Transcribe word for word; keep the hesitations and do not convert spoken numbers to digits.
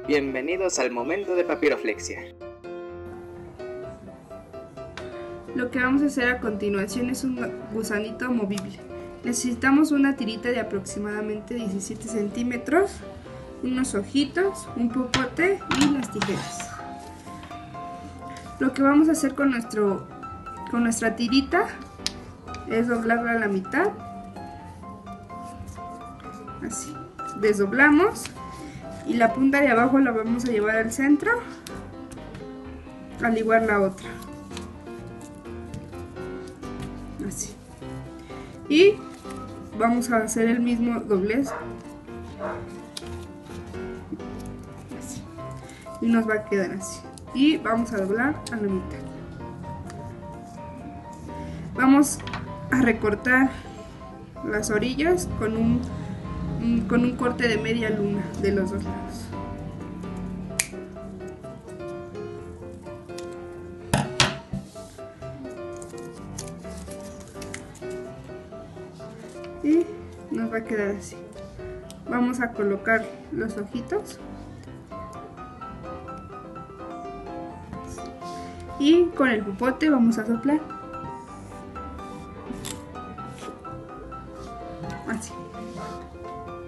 Bienvenidos al momento de papiroflexia. Lo que vamos a hacer a continuación es un gusanito movible. Necesitamos una tirita de aproximadamente diecisiete centímetros, unos ojitos, un popote y las tijeras. Lo que vamos a hacer con, nuestro, con nuestra tirita es doblarla a la mitad. Así. Desdoblamos y la punta de abajo la vamos a llevar al centro, al igual la otra. Así. Y vamos a hacer el mismo doblez. Así. Y nos va a quedar así. Y vamos a doblar a la mitad. Vamos a recortar las orillas con un, con un corte de media luna de los dos lados. Y nos va a quedar así. Vamos a colocar los ojitos y con el popote vamos a soplar así.